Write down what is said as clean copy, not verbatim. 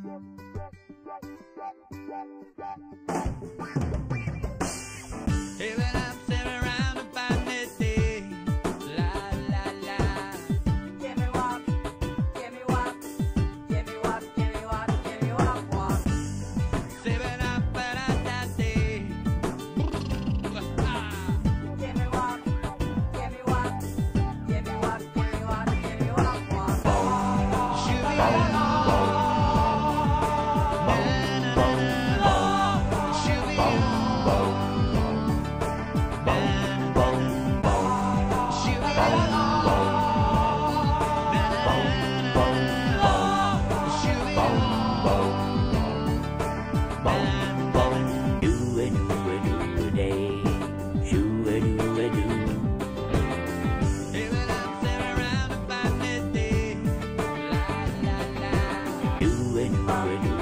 Even I'm sitting around about midday. La la la. Give me walk, give me walk, give me walk, give me walk, give me walk, walk. Sipping up and that day. Give me walk, give me walk, give me walk, give me walk, give me walk, walk. Do